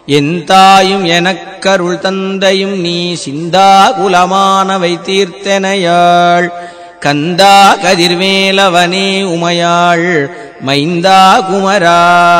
என் தாயும் எனக்கருள் தந்தையும் நீ சிந்தா குலமானவை தீர்த்தனையாள் கந்தா கதிர்வேலவனே உமையாள் மைந்தா குமரா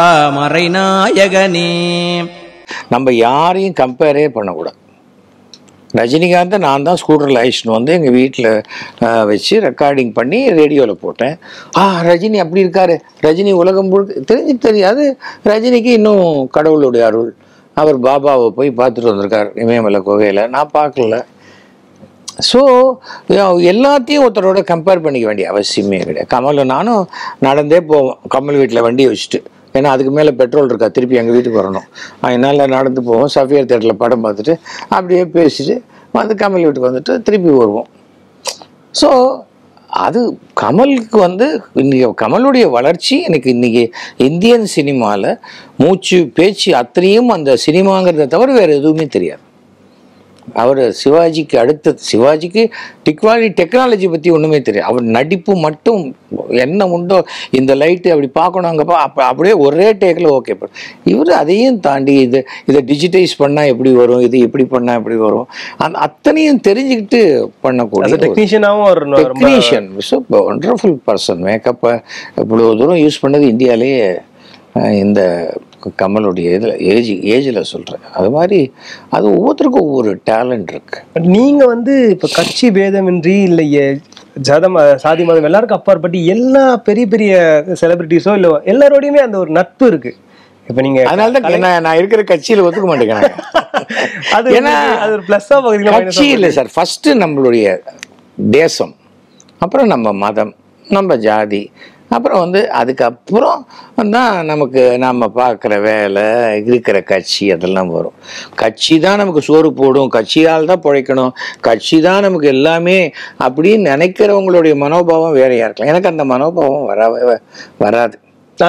மறைநாயகனே. நம்ம யாரையும் கம்பேரே பண்ணக்கூடாது. ரஜினிகாந்தை நான் தான் ஸ்கூட்டரில் அழைச்சிட்டு வந்து எங்கள் வீட்டில் வச்சு ரெக்கார்டிங் பண்ணி ரேடியோவில் போட்டேன். ரஜினி அப்படி இருக்காரு, ரஜினி உலகம் தெரியாது. ரஜினிக்கு இன்னும் கடவுளுடைய அருள். அவர் பாபாவை போய் பார்த்துட்டு வந்திருக்கார் இமயமலை குகையில், நான் பார்க்கல. ஸோ எல்லாத்தையும் ஒருத்தரோட கம்பேர் பண்ணிக்க வேண்டிய அவசியமே கிடையாது. கமல் நானும் நடந்தே போவோம் கமல் வீட்டில் வண்டியை வச்சுட்டு, ஏன்னா அதுக்கு மேலே பெட்ரோல் இருக்கா, திருப்பி எங்கள் வீட்டுக்கு வரணும். அதனால் நடந்து போவோம், சஃபியர் தேட்டரில் படம் பார்த்துட்டு அப்படியே பேசிட்டு வந்து கமல் வீட்டுக்கு வந்துட்டு திருப்பி வருவோம். ஸோ அது கமலுக்கு இன்றைக்கி கமலுடைய வளர்ச்சி எனக்கு இன்றைக்கி இந்தியன் சினிமாவில் மூச்சு பேச்சு அத்தனையும் அந்த சினிமாங்கிறத தவிர வேறு எதுவுமே தெரியாது. அவர் சிவாஜிக்கு அடுத்தது, சிவாஜிக்கு டெக்னாலஜி பற்றி ஒன்றுமே தெரியாது. அவர் நடிப்பு மட்டும் என்ன உண்டோ, இந்த லைட்டு அப்படி பார்க்கணும் அங்கேப்பா அப்படியே ஒரே டேக்கில் ஓகே. இவர் அதையும் தாண்டி இதை டிஜிட்டைஸ் பண்ணால் எப்படி வரும், இது எப்படி பண்ணால் எப்படி வரும், அத்தனையும் தெரிஞ்சுக்கிட்டு பண்ணக்கூடிய டெக்னீஷியன். Wonderful person. மேக்கப்பை இவ்வளோ தூரம் யூஸ் பண்ணது இந்தியாவிலேயே இந்த கமலுடைய ஏஜில் சொல்கிறேன். அது மாதிரி அது ஒவ்வொருத்தருக்கும் ஒவ்வொரு டேலண்ட் இருக்கு. நீங்கள் இப்போ கட்சி பேதமின்றி இல்லை ஜாதம் சாதி மதம் எல்லாருக்கும் அப்பாற்பட்டு எல்லா பெரிய பெரிய செலிபிரிட்டிஸோ இல்லை எல்லாரோடையுமே அந்த ஒரு நட்பு இருக்கு. இப்போ நீங்கள் அதனால தான் நான் இருக்கிற கட்சியில் ஒத்துக்க மாட்டேங்கிறேன். அது ஏன்னா அது ஒரு ப்ளஸ்ஸாக பார்க்குறீங்களா? கட்சி இல்லை சார், ஃபஸ்ட்டு நம்மளுடைய தேசம், அப்புறம் நம்ம மதம், நம்ம ஜாதி, அப்புறம் அதுக்கப்புறம் தான் நமக்கு நம்ம பார்க்குற வேலை இருக்கிற கட்சி அதெல்லாம் வரும். கட்சி தான் நமக்கு சோறு போடும், கட்சியால் தான் பிழைக்கணும், கட்சி தான் நமக்கு எல்லாமே அப்படின்னு நினைக்கிறவங்களுடைய மனோபாவம் வேறையாக இருக்கலாம். எனக்கு அந்த மனோபாவம் வராது.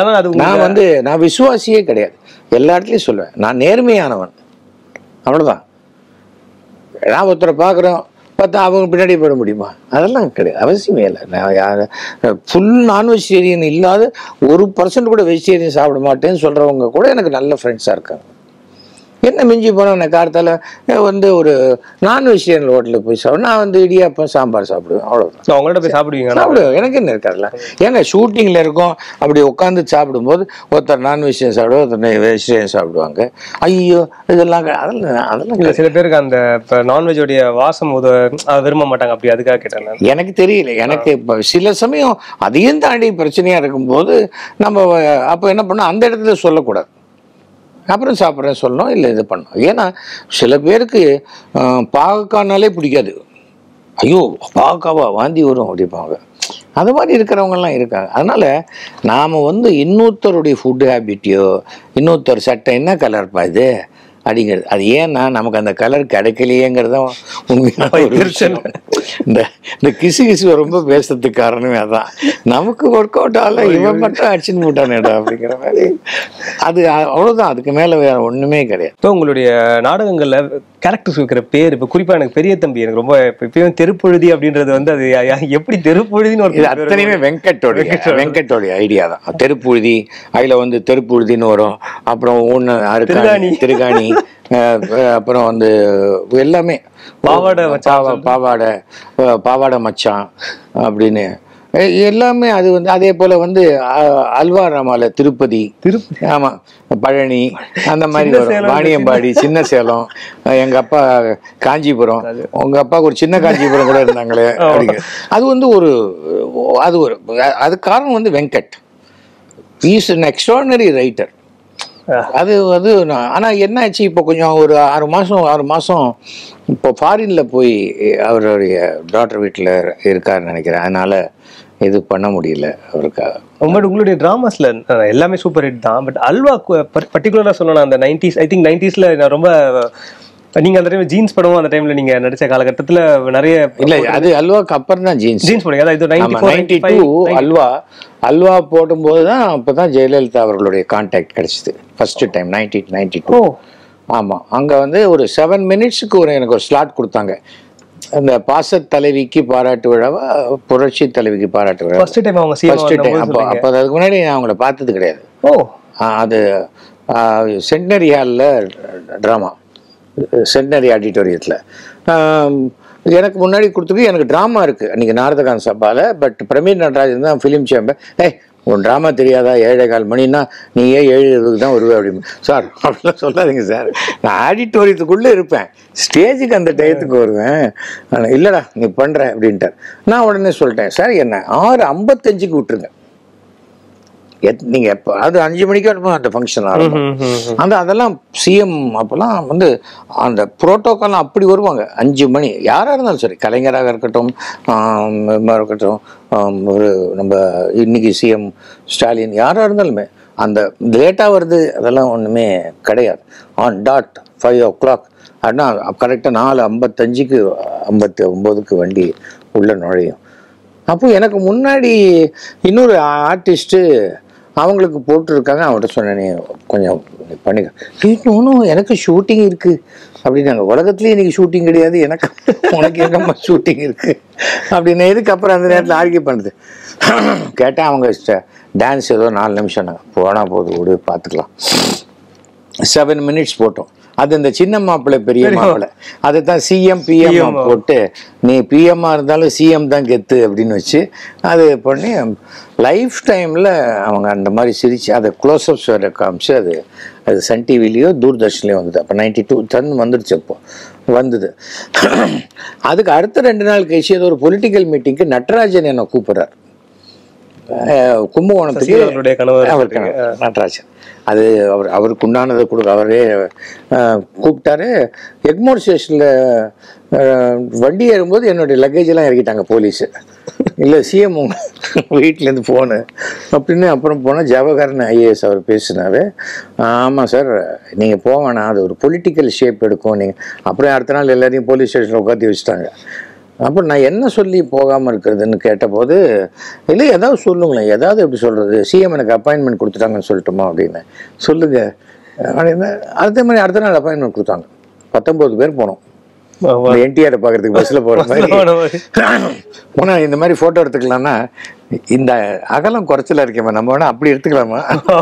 நான் விசுவாசியே கிடையாது. எல்லா இடத்துலையும் சொல்லுவேன், நான் நேர்மையானவன், அவ்வளோதான். நான் ஒருத்தரை பார்க்குறோம், பார்த்தா அவங்க பின்னாடி போட முடியுமா? அதெல்லாம் கிடையாது, அவசியமே இல்லை. நான் ஃபுல் நான் வெஜிடேரியன் இல்லாத 1% கூட வெஜிடேரியன் சாப்பிட மாட்டேன்னு சொல்கிறவங்க கூட எனக்கு நல்ல ஃப்ரெண்ட்ஸாக இருக்காங்க. என்ன மிஞ்சி போனால் நான் காரத்தால் ஒரு நான் வெஜிடேரியன் ஹோட்டலில் போய் நான் இடியாப்பம் சாம்பார் சாப்பிடுவேன், அவ்வளோதான். அவங்கள்ட்ட போய் சாப்பிடுவேன், எனக்கு என்ன இருக்காதுல்ல. ஏங்க ஷூட்டிங்கில் இருக்கோம், அப்படி உட்காந்து சாப்பிடும்போது ஒருத்தர் நான் வெஜிடேரியன் சாப்பிடுவோம், ஒருத்தர் வெஜிடேரியன் சாப்பிடுவாங்க. ஐயோ இதெல்லாம் அதெல்லாம் சில பேருக்கு அந்த இப்போ நான்வெஜ்ஜோடைய வாசம் விரும்ப மாட்டாங்க, அப்படி அதுக்காக கேட்டாங்க. எனக்கு தெரியல. எனக்கு இப்போ சில சமயம் அதையும் தாண்டி பிரச்சனையாக இருக்கும்போது நம்ம அப்போ என்ன பண்ணோம், அந்த இடத்துல சொல்லக்கூடாது, அப்புறம் சாப்பிட்றேன் சொல்லணும், இல்லை இது பண்ணணும். ஏன்னா சில பேருக்கு பாகக்கானாலே பிடிக்காது. ஐயோ பாகக்காவா வாந்தி வரும் அப்படிப்பாங்க. அது மாதிரி இருக்கிறவங்கலாம் இருக்காங்க. அதனால் நாம் இன்னொருத்தருடைய ஃபுட் ஹேபிட்டையோ, இன்னொருத்தர் சட்டை என்ன கலர்ப்பா இது அப்படிங்கிறது, அது ஏன்னா நமக்கு அந்த கலர் கிடைக்கலையேங்கிறதான் உண்மையான இந்த கிசு ரொம்ப பேசுறதுக்கு காரணமே அதான். நமக்கு ஒர்க் அவுட் ஆகல, இவன் மட்டும் அடிச்சுன்னு போட்டானேடா அப்படிங்கிற மாதிரி. அது அவ்வளோதான், அதுக்கு மேலே வேற ஒன்றுமே கிடையாது. இப்போ உங்களுடைய நாடகங்களில் கேரக்டர்ஸ் வைக்கிற பேர், இப்போ குறிப்பாக எனக்கு பெரிய தம்பி எனக்கு ரொம்ப இப்பயும் தெருப்பொழுதி அப்படின்றது அது எப்படி தெருப்பொழுதின்னு ஒரு அத்தனையுமே வெங்கட்டோடைய ஐடியா தான். தெருப்புழுதி, அதில் தெருப்புழுதின்னு வரும், அப்புறம் ஒன்று திருகாணி, அப்புறம் எல்லாமே பாவாடை மச்சான் அப்படின்னு எல்லாமே. அது அதே போல அல்வா ராமால திருப்பதி, ஆமா, பழனி, அந்த மாதிரி வரும். வாணியம்பாடி, சின்ன சேலம், எங்க அப்பா காஞ்சிபுரம், உங்க அப்பாவுக்கு ஒரு சின்ன காஞ்சிபுரம் கூட இருந்தாங்களே அப்படிங்க. அது அது காரணம் Venkat. Is an extraordinary writer. அது ஆனால் என்ன ஆச்சு, இப்போ கொஞ்சம் ஒரு 6 மாதம் இப்போ ஃபாரினில் போய் அவருடைய டாக்டர் வீட்டில் இருக்காருன்னு நினைக்கிறேன். அதனால் இது பண்ண முடியல அவருக்காக. உங்களுடைய ட்ராமாஸில் எல்லாமே சூப்பர் ஹிட் தான். பட் அல்வா பர்டிகுலராக சொல்லணும், அந்த 90s, ஐ திங்க் 90sல நான் ரொம்ப, நீங்கள் அந்த டைம் ஜீன்ஸ் படமும் அந்த டைமில் நீங்கள் நடித்த காலகட்டத்தில் நிறைய இல்லை, அது அல்வாக்கு அப்புறம் தான் ஜீன்ஸ் போடுங்க. அதாவது 92 அல்வா போடும்போது தான், அப்போ தான் ஜெயலலிதா அவர்களுடைய கான்டாக்ட் கிடைச்சிது ஃபர்ஸ்ட் டைம் 1992. ஆமாம், அங்கே ஒரு 7 மினிட்ஸுக்கு எனக்கு ஒரு ஸ்லாட் கொடுத்தாங்க. அந்த பாச தலைவிக்கு பாராட்டு விழாவா, புரட்சி தலைவிக்கு பாராட்டு விழா, ஃபர்ஸ்ட் டைம் அவங்க ஃபர்ஸ்ட் டைம். அப்போ அதுக்கு முன்னாடி நான் அவங்கள பார்த்தது கிடையாது. அது சென்டனரி ஹாலில் ட்ராமா, சென்டனரி ஆடிட்டோரியத்தில். எனக்கு முன்னாடி கொடுத்துருக்கு. எனக்கு ட்ராமா இருக்குது அன்றைக்கி நாரதகான் சபாவில். பட் பிரமீர் நடராஜன் தான் ஃபிலிம் சேம்பர். உன் ட்ராமா தெரியாதா, 7:15 மணின்னா நீ ஏன் 7:20 தான் வருவேன் அப்படின்னு. சார் அப்படிலாம் சொல்லாதீங்க சார், நான் ஆடிட்டோரியத்துக்குள்ளே இருப்பேன், ஸ்டேஜுக்கு அந்த டயத்துக்கு வருவேன். இல்லைடா நீ பண்ணுற அப்படின்ட்டார். நான் உடனே சொல்லிட்டேன், சார் என்ன 6:55க்கு விட்டுருங்க. நீங்கள் எப்போ அது 5 மணிக்கு வரும்போது அந்த ஃபங்க்ஷன் ஆரம்பம். அதெல்லாம் சிஎம் அப்போல்லாம் வந்து அந்த புரோட்டோக்கால்லாம் அப்படி வருவாங்க. 5 மணி யாராக இருந்தாலும் சரி, கலைஞராக இருக்கட்டும், இருக்கட்டும், ஒரு நம்ம இன்னைக்கு சிஎம் ஸ்டாலின் யாராக இருந்தாலுமே அந்த லேட்டாக வருது அதெல்லாம் ஒன்றுமே கிடையாது. ஆன் டாட் 5 o'clock அப்படின்னா கரெக்டாக 4:55க்கு 59க்கு வண்டி உள்ள நுழையும். அப்போ எனக்கு முன்னாடி இன்னொரு ஆர்டிஸ்ட்டு அவங்களுக்கு போட்டுருக்காங்க. அவங்கள்ட்ட சொன்னேன், கொஞ்சம் பண்ணிக்க. இன்னும் எனக்கு ஷூட்டிங் இருக்குது அப்படின்னாங்க. உலகத்துலேயே இன்றைக்கி ஷூட்டிங் கிடையாது, எனக்கு உனக்கு எங்கம்மா ஷூட்டிங் இருக்குது அப்படின்னு. எதுக்கு அப்புறம் அந்த நேரத்தில் ஆர்கியூ பண்ணுறது கேட்டேன். அவங்க டான்ஸ் ஏதோ 4 நிமிஷம் போனால் போது விடு பார்த்துக்கலாம். 7 minutes போட்டோம். அது இந்த சின்ன மாப்பிள்ளை பெரிய மாப்பிள்ளை அதை தான் சிஎம் பிஎம் போட்டு, நீ பிஎம்மாக இருந்தாலும் சிஎம் தான் கெத்து அப்படின்னு வச்சு அது பண்ணி லைஃப் டைமில் அவங்க அந்த மாதிரி சிரித்து அதை க்ளோஸ்அப்ஸ் வேறு காமிச்சு அது சன் டிவிலேயோ தூர்தர்ஷன்லேயோ வந்தது. அப்போ 92 டன் வந்துடுச்சு. அப்போ வந்தது. அதுக்கு அடுத்த 2 நாள் கழிச்சு ஏதோ ஒரு பொலிட்டிக்கல் மீட்டிங்க்கு நட்ராஜன் என்னை கூப்பிட்றாரு கும்பகோணத்துக்கு. நடராஜன் அது அவருக்கு உண்டானதை கொடுக்க அவரே கூப்பிட்டாரு. எக்மோர் ஸ்டேஷனில் வண்டி ஏறும்போது என்னுடைய லக்கேஜெல்லாம் இறக்கிட்டாங்க போலீஸு. இல்லை சிஎம் வீட்டிலேருந்து ஃபோனு அப்படின்னு. அப்புறம் போனால் ஜவஹர்னு ஐஏஎஸ் அவர் பேசினார். ஆமாம் சார் நீங்கள் போவேணா, அது ஒரு பொலிட்டிக்கல் ஷேப் எடுக்கும் நீங்கள். அப்புறம் அடுத்த நாள் எல்லாரையும் போலீஸ் ஸ்டேஷனில் உட்காந்து வச்சுட்டாங்க. அப்போ நான் என்ன சொல்லி போகாமல் இருக்கிறதுன்னு கேட்டபோது, இல்லை ஏதாவது சொல்லுங்களேன், ஏதாவது எப்படி சொல்கிறது, சிஎம் எனக்கு அப்பாயின்மெண்ட் கொடுத்துட்டாங்கன்னு சொல்லட்டுமா அப்படின்னு. சொல்லுங்கள் அப்படின்னு. அடுத்த நாள் அப்பாயின்மெண்ட் கொடுத்தாங்க. 19 பேர் போனோம். என்டிஆரை பார்க்கறதுக்கு பஸ்ஸில் போகிற மாதிரி போனால் இந்த மாதிரி ஃபோட்டோ எடுத்துக்கலாம்னா இந்த அகலம் குறைச்சல இருக்கேம்மா, நம்ம வேணா அப்படி எடுத்துக்கலாமா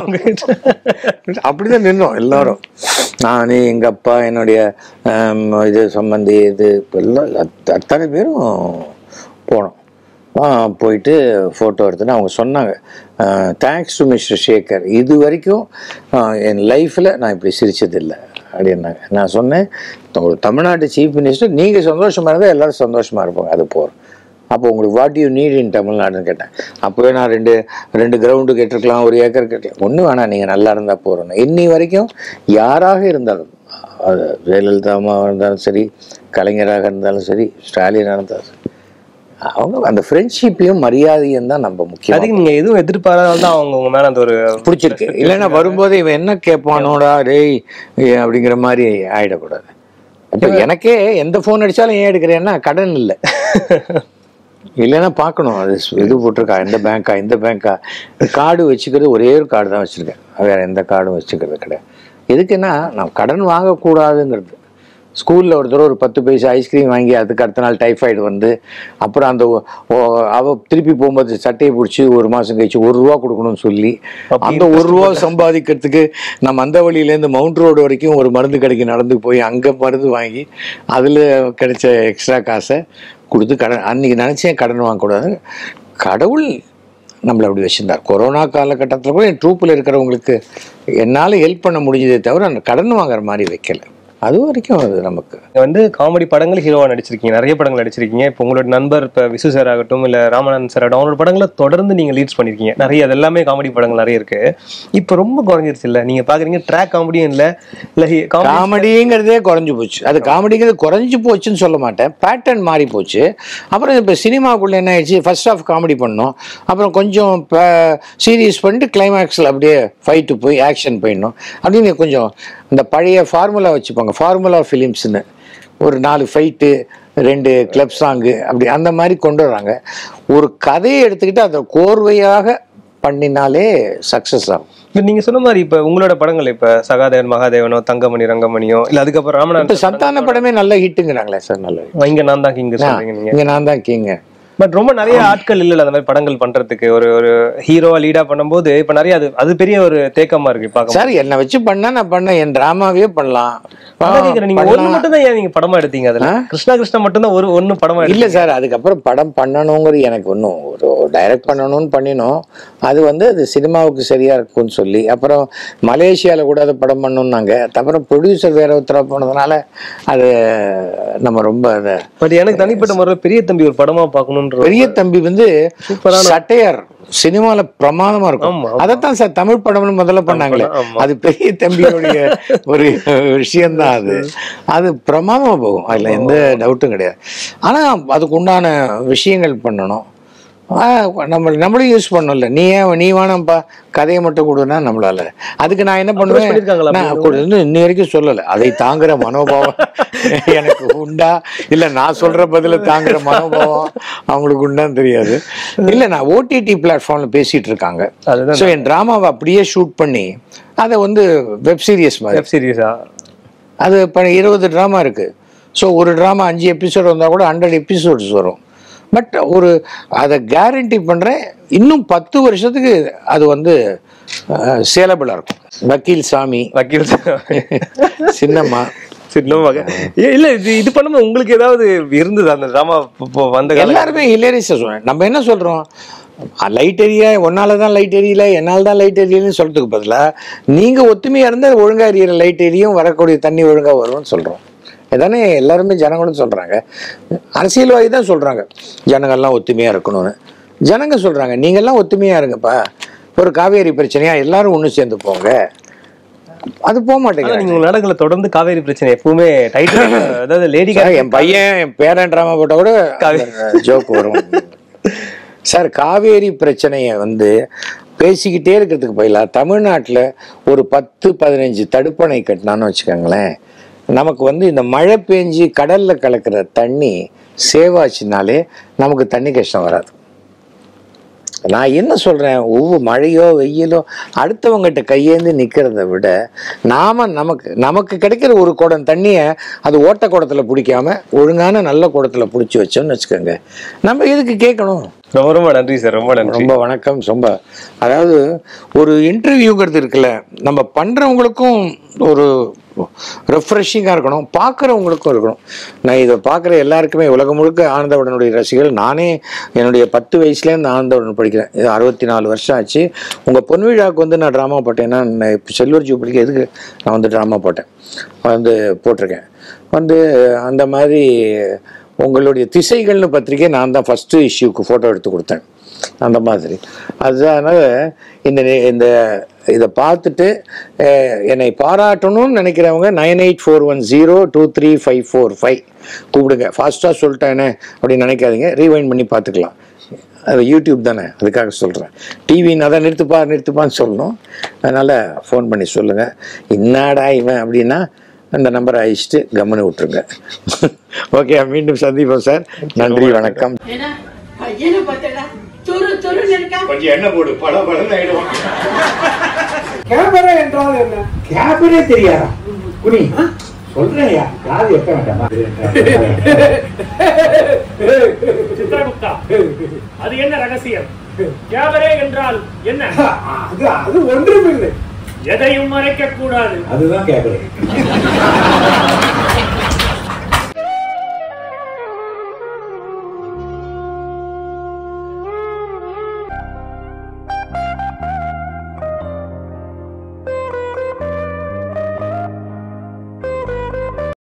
அப்படிதான் நின்னோம் எல்லாரும். நான், எங்கள் அப்பா, என்னுடைய இது சம்பந்தி, இது எல்லாம் அத்தனை பேரும் போனோம். போயிட்டு ஃபோட்டோ எடுத்துன்னு அவங்க சொன்னாங்க, தேங்க்ஸ் டு மிஸ்டர் சேகர், இது வரைக்கும் என் லைஃப்பில் நான் இப்படி சிரிச்சதில்லை அப்படின்னாங்க. நான் சொன்னேன், ஒரு தமிழ்நாட்டு சீஃப் மினிஸ்டர் நீங்கள் சந்தோஷமாக இருந்தால் எல்லோரும் சந்தோஷமாக இருப்பாங்க, அது போகிறோம். அப்போ உங்களுக்கு வாட் யூ நீட் இன் தமிழ்நாடுன்னு கேட்டேன். அப்போவே நான் ரெண்டு கிரவுண்டு கேட்டிருக்கலாம், 1 ஏக்கர் கேட்டிருக்கலாம். ஒன்றும் வேணாம், நீங்கள் நல்லா இருந்தால் போகிறோம். இன்னி வரைக்கும் யாராக இருந்தாலும், ஜெயலலிதாமாக இருந்தாலும் சரி, கலைஞராக இருந்தாலும் சரி, ஸ்டாலினாக இருந்தாலும் சரி, அவங்க அந்த ஃப்ரெண்ட்ஷிப்பையும் மரியாதையும் தான் நம்ம முக்கியம். அதுக்கு நீங்கள் எதுவும் எதிர்பாராதான் அவங்க உங்க மேலே அந்த ஒரு பிடிச்சிருக்கு. இல்லைன்னா வரும்போது இவன் என்ன கேட்பானோடா டேய் அப்படிங்கிற மாதிரி ஆகிடக்கூடாது. இப்போ எனக்கே எந்த ஃபோன் அடித்தாலும் ஏன் எடுக்கிறேன்னா கடன் இல்லை, இல்லைன்னா பார்க்கணும் அது இது போட்டிருக்கா, இந்த பேங்க்கா கார்டு வச்சுக்கிறது ஒரே ஒரு கார்டு தான் வச்சுருக்கேன், வேறு எந்த கார்டும் வச்சுக்கிறது கிடையாது. எதுக்குன்னா நான் கடன் வாங்கக்கூடாதுங்கிறது. ஸ்கூலில் ஒரு தடவை ஒரு 10 பைசா ஐஸ்கிரீம் வாங்கி அதுக்கு அடுத்த நாள் டைஃபாய்டு வந்து, அப்புறம் அந்த திருப்பி போகும்போது சட்டையை பிடிச்சி 1 மாதம் கழிச்சு 1 ரூபா கொடுக்கணும்னு சொல்லி, அந்த 1 ரூபா சம்பாதிக்கிறதுக்கு நம்ம அந்த வழியிலேருந்து மவுண்ட் ரோடு வரைக்கும் ஒரு மருந்து கடைக்கு நடந்து போய் அங்கே மருந்து வாங்கி அதில் கிடைச்ச எக்ஸ்ட்ரா காசை கொடுத்து கடன். அன்றைக்கி நினச்சேன் கடன் வாங்கக்கூடாது. கடவுள் நம்மளை அப்படி வச்சுருந்தார். கொரோனா காலகட்டத்தில் கூட என் ட்ரூப்பில் இருக்கிறவங்களுக்கு என்னால் ஹெல்ப் பண்ண முடிஞ்சதே தவிர அந்த கடன் வாங்குற மாதிரி வைக்கலை. அது வரைக்கும் அது நமக்கு வந்து காமெடி படங்கள் ஹீரோவா நடிச்சிருக்கீங்க, நிறைய படங்கள் நடிச்சிருக்கீங்க. இப்போ உங்களோட நண்பர் இப்போ விசு சார் ஆகட்டும், இல்லை ராமநாதன் சார் ஆகட்டும், அவங்களோட படங்களை தொடர்ந்து நீங்கள் லீட்ஸ் பண்ணியிருக்கீங்க நிறைய. அது எல்லாமே காமெடி படங்கள் நிறைய இருக்கு. இப்போ ரொம்ப குறைஞ்சிருச்சு இல்லை, நீங்கள் பார்க்குறீங்க ட்ராக் காமெடியும் இல்லை, காமெடிங்கிறதே குறைஞ்சி போச்சு. அது காமெடிங்கிறது குறைஞ்சி போச்சுன்னு சொல்ல மாட்டேன், பேட்டர்ன் மாறி போச்சு. அப்புறம் இப்போ சினிமாக்குள்ளே என்ன ஆயிடுச்சு, ஃபர்ஸ்ட் ஆஃப் காமெடி பண்ணோம், அப்புறம் கொஞ்சம் சீரியஸ் பண்ணிட்டு கிளைமேக்ஸில் அப்படியே ஃபைட்டு போய் ஆக்ஷன் போயிடணும் அப்படின்னு கொஞ்சம் இந்த பழைய ஃபார்முலா வச்சுப்பாங்க, ஃபார்முலா ஃபிலிம்ஸ்னு. ஒரு 4 ஃபைட்டு, 2 கிளப் சாங்கு, அப்படி அந்த மாதிரி கொண்டு வராங்க. ஒரு கதையை எடுத்துக்கிட்டு அதை கோர்வையாக பண்ணினாலே சக்ஸஸ் ஆகும். நீங்க சொன்ன மாதிரி இப்ப உங்களோட படங்கள் இப்ப சகாதேவன் மகாதேவனோ, தங்கமணி ரங்கமணியோ, இல்ல அதுக்கப்புறம் ராமநாதன் சந்தான படமே நல்ல ஹிட்டுங்கிறாங்களே சார். நல்ல இங்க நான் தான் கிங் சொல்றீங்க, இங்க நான் தான் கிங். பட் ரொம்ப நிறைய ஆட்கள் இல்ல அந்த மாதிரி படங்கள் பண்றதுக்கு. ஒரு ஹீரோவா லீடா பண்ணும்போது இப்ப நிறைய அது பெரிய ஒரு தேக்கமா இருக்கு பாக்க. சார் என்னை வச்சு பண்ணா நான் பண்ணேன், என் டிராமாவே பண்ணலாம். நீங்க ஒண்ணு மட்டும் தான் ஏன் நீங்க படமா எடுத்தீங்க? அதுல கிருஷ்ணா மட்டும் தான் ஒன்னு படமா இல்ல சார். அதுக்கப்புறம் படம் பண்ணணுங்கிறது எனக்கு ஒன்றும் ஒரு டைரக்ட் பண்ணணும்னு பண்ணினோம். அது அது சினிமாவுக்கு சரியா இருக்கும்னு சொல்லி அப்புறம் மலேசியாவில் கூட அதை படம் பண்ணணும்னாங்க. அப்புறம் ப்ரொடியூசர் வேற ஒருத்தர போனதுனால அது நம்ம ரொம்ப பட் எனக்கு தனிப்பட்ட முறை பெரிய தம்பி ஒரு படமா பார்க்கணுன்ற. பெரிய தம்பி சட்டையார் சினிமால பிரமாதமா இருக்கும். அதைத்தான் சார் தமிழ் படம்னு முதல்ல பண்ணாங்களே, அது பெரிய தம்பியோடைய ஒரு விஷயம்தான். அது பிரமாதமா போகும், அதுல எந்த டவுட்டும் கிடையாது. ஆனா அதுக்கு உண்டான விஷயங்கள் பண்ணணும். நம்மளும் யூஸ் பண்ணல. நீ வேணாம்ப்பா கதையை மட்டும் கொடுனா நம்மளால. அதுக்கு நான் என்ன பண்ணுவேன், இன்னி வரைக்கும் சொல்லலை. அதை தாங்குற மனோபாவம் எனக்கு உண்டா இல்ல நான் சொல்ற பதில தாங்குற மனோபாவம் அவங்களுக்கு உண்டான்னு தெரியாது. இல்ல நான் ஓடிடி பிளாட்ஃபார்ம்ல பேசிட்டு இருக்காங்க. ஸோ என் டிராமாவை அப்படியே ஷூட் பண்ணி அதை வெப் சீரிஸ் மாதிரி. வெப் சீரிஸா? அது இப்போ 20 ட்ராமா இருக்கு. ஸோ ஒரு ட்ராமா 5 எபிசோடு வந்தால் கூட 100 எபிசோட்ஸ் வரும். பட் அதை கேரண்டி பண்ணுறேன், இன்னும் 10 வருஷத்துக்கு அது சேலபிளாக இருக்கும். வக்கீல் சாமி, சின்னம்மா இல்ல இது பண்ணும்போது உங்களுக்கு ஏதாவது இருந்தது அந்த டிராமா வந்த? எல்லாருமே ஹிலேரியஸா சொல்றேன். நம்ம என்ன சொல்றோம், லைட் எரிய ஒன்னாலதான் லைட் எரியல என்னால்தான் லைட் எரியலன்னு சொல்றதுக்கு பதிலா நீங்க ஒத்துமையா இருந்தா ஒழுங்கா எரியற லைட் எரியும், வரக்கூடிய தண்ணி ஒழுங்கா வரும்னு சொல்றோம். இதானே எல்லாருமே ஜனங்களும் சொல்றாங்க. அரசியல்வாதி தான் சொல்றாங்க ஜனங்கள்லாம் ஒத்துமையா இருக்கணும்னு. ஜனங்க சொல்றாங்க நீங்கெல்லாம் ஒத்துமையா இருங்கப்பா, ஒரு காவேரி பிரச்சனையா எல்லாரும் ஒண்ணு சேர்ந்து போங்க. அது போக மாட்டேங்குது. நீங்க நாடகங்களை தொடர்ந்து காவேரி பிரச்சனை எப்பவுமே டைட்டில், அதாவது லேடி என் பையன் என் பேரன் டிராமா போட்டா கூட ஜோக் வரும் சார். காவேரி பிரச்சனைய பேசிக்கிட்டே இருக்கிறதுக்கு பதிலாக தமிழ்நாட்டில் ஒரு 10-15 தடுப்பணை கட்டினான்னு வச்சுக்கோங்களேன், நமக்கு இந்த மழை பெஞ்சு கடல்ல கலக்கிற தண்ணி சேவாச்சுனாலே நமக்கு தண்ணி கஷ்டம் வராது. நான் என்ன சொல்றேன், ஒவ்வொரு மழையோ வெயிலோ அடுத்தவங்ககிட்ட கையேந்து நிக்கிறத விட நமக்கு கிடைக்கிற ஒரு குடம் தண்ணிய அது ஓட்ட குடத்துல பிடிக்காம ஒழுங்கான நல்ல குடத்துல பிடிச்சி வச்சோம்னு வச்சுக்கோங்க, நம்ம எதுக்கு கேட்கணும்? ரொம்ப ரொம்ப நன்றி சார். ரொம்ப நன்றி. ரொம்ப வணக்கம். ரொம்ப அதாவது ஒரு இன்டர்வியூங்கிறது இருக்குல்ல, நம்ம பண்றவங்களுக்கும் ஒரு ரெஃப்ரெஷிங்காக இருக்கணும், பார்க்குறவங்களுக்கும் இருக்கணும். நான் இதை பார்க்குற எல்லாருக்குமே உலகம் முழுக்க ஆனந்தவுடனுடைய ரசிகர்கள். நானே என்னுடைய 10 வயசுலேருந்து ஆனந்தவுடன் படிக்கிறேன். இது 64 வருஷம் ஆச்சு. உங்கள் பொன் விழாவுக்கு நான் ட்ராமா போட்டேன்னா, இப்போ சில்வர் ஜூப்ளிக்கு எதுக்கு நான் ட்ராமா போட்டேன், போட்டிருக்கேன். அந்த மாதிரி உங்களுடைய திசைகள்னு பத்திரிக்கை நான் தான் ஃபஸ்ட்டு இஷ்யூக்கு ஃபோட்டோ எடுத்து கொடுத்தேன். அந்த மாதிரி அதனால இந்த இதை பார்த்துட்டு என்னை பாராட்டணும்னு நினைக்கிறவங்க 9841023545 கூப்பிடுங்க. ஃபாஸ்ட்டாக சொல்லிட்டேனே அப்படின்னு நினைக்காதீங்க, ரீவைண்ட் பண்ணி பார்த்துக்கலாம். அது யூடியூப் தானே, அதுக்காக சொல்கிறேன். டிவின்னு அதை நிறுத்துப்பான்னு சொல்லணும். அதனால் ஃபோன் பண்ணி சொல்லுங்கள், என்னடா இவன் அப்படின்னா அந்த நம்பரை அழிச்சிட்டு கம்முன்னு விட்டுருங்க. ஓகே, மீண்டும் சந்திப்போம் சார். நன்றி, வணக்கம். கொஞ்சம் என்ன போடு, பல ஆயிடுவான். கேமரா என்றால் என்ன? கேமரே தெரியாதா குனி? சொல்றேன், காது வைக்க வேண்டாமா? சித்ரகுப்தா, அது என்ன ரகசியம்? கேமரே என்றால் என்ன? அது ஒன்றுமில்லை, எதையும் மறைக்க கூடாது, அதுதான் கேமரே.